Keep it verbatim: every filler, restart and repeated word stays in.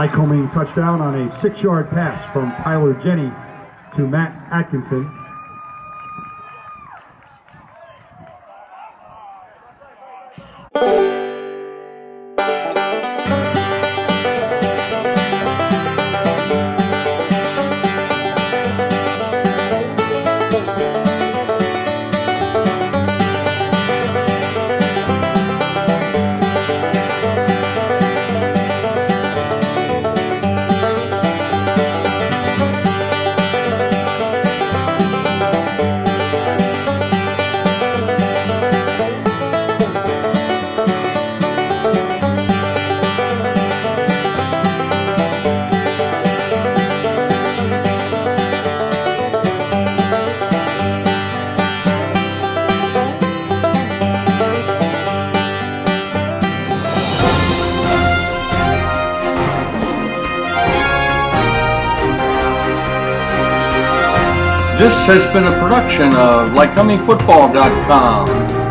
Lycoming touchdown on a six-yard pass from Tyler Jenny to Matt Atkinson. This has been a production of Lycoming Football dot com.